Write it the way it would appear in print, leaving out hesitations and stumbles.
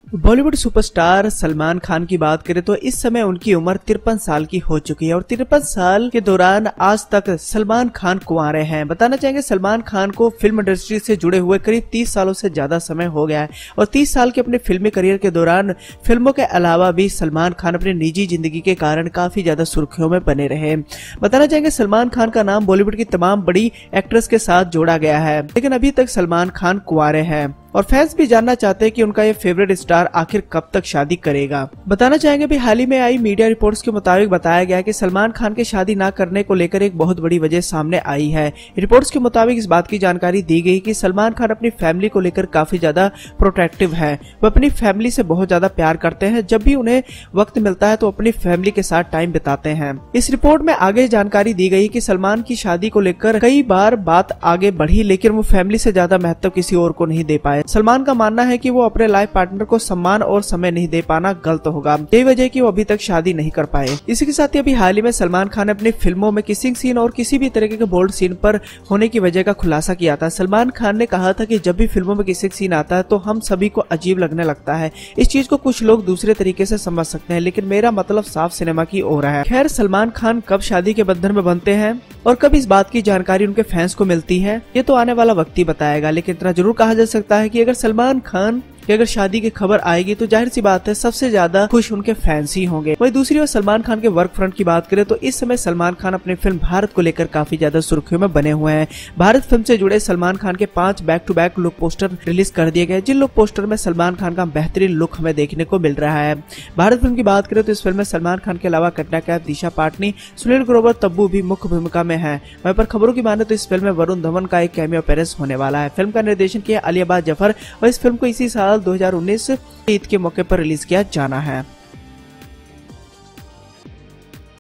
Bollywood superstar Salman Khan की बात करें तो इस समय उनकी उम्र 53 साल की हो चुकी है और 53 साल के दौरान आज तक सलमान खान कुंवारे हैं। बताना चाहेंगे सलमान खान को फिल्म इंडस्ट्री से जुड़े हुए करीब 30 सालों से ज्यादा समय हो गया है और 30 साल के अपने फिल्मी करियर के दौरान फिल्मों के अलावा भी सलमान खान अपनी निजी जिंदगी के कारण काफी ज्यादा सुर्खियों में बने रहे। बताना चाहेंगे सलमान खान का नाम बॉलीवुड की तमाम बड़ी एक्ट्रेस के साथ जोड़ा गया है, लेकिन अभी तक सलमान खान कुंवारे हैं और फैंस भी जानना चाहते हैं कि उनका ये फेवरेट स्टार आखिर कब तक शादी करेगा। बताना चाहेंगे भी हाल ही में आई मीडिया रिपोर्ट्स के मुताबिक बताया गया कि सलमान खान के शादी ना करने को लेकर एक बहुत बड़ी वजह सामने आई है। रिपोर्ट्स के मुताबिक इस बात की जानकारी दी गई कि सलमान खान अपनी फैमिली को लेकर काफी ज्यादा प्रोटेक्टिव है। वो अपनी फैमिली से बहुत ज्यादा प्यार करते हैं, जब भी उन्हें वक्त मिलता है तो अपनी फैमिली के साथ टाइम बिताते हैं। इस रिपोर्ट में आगे जानकारी दी गई कि सलमान की शादी को लेकर कई बार बात आगे बढ़ी, लेकिन वो फैमिली से ज्यादा महत्व किसी और को नहीं दे पाए। सलमान का मानना है कि वो अपने लाइफ पार्टनर को सम्मान और समय नहीं दे पाना गलत होगा, यही वजह है कि वो अभी तक शादी नहीं कर पाए। इसी के साथ ही अभी हाल ही में सलमान खान ने अपनी फिल्मों में किसिंग सीन और किसी भी तरीके के बोल्ड सीन पर होने की वजह का खुलासा किया था। सलमान खान ने कहा था कि जब भी फिल्मों में किसिंग सीन आता है तो हम सभी को अजीब लगने लगता है। इस चीज को कुछ लोग दूसरे तरीके से समझ सकते हैं, लेकिन मेरा मतलब साफ सिनेमा की ओर है। खैर, सलमान खान कब शादी के बंधन में बनते हैं और कब इस बात की जानकारी उनके फैंस को मिलती है, ये तो आने वाला वक्त ही बताएगा। लेकिन इतना जरूर कहा जा सकता है कि अगर सलमान खान कि अगर शादी की खबर आएगी तो जाहिर सी बात है सबसे ज्यादा खुश उनके फैंस ही होंगे। वहीं दूसरी ओर सलमान खान के वर्क फ्रंट की बात करें तो इस समय सलमान खान अपनी फिल्म भारत को लेकर काफी ज्यादा सुर्खियों में बने हुए हैं। भारत फिल्म से जुड़े सलमान खान के 5 back to back look poster release कर दिए गए, जिन लुक पोस्टर में सलमान खान का बेहतरीन लुक हमें देखने को मिल रहा है। भारत फिल्म की बात करें तो इस फिल्म में सलमान खान के अलावा कटरीना कैफ, दिशा पाटनी, सुनील ग्रोवर, तब्बू भी मुख्य भूमिका में है। वहीं पर खबरों की माने तो इस फिल्म में वरुण धवन का एक कैमियो अपीयरेंस होने वाला है। फिल्म का निर्देशन किया अली अब्बास जफर और इस फिल्म को इसी साल 2019 ईद के मौके पर रिलीज किया जाना है।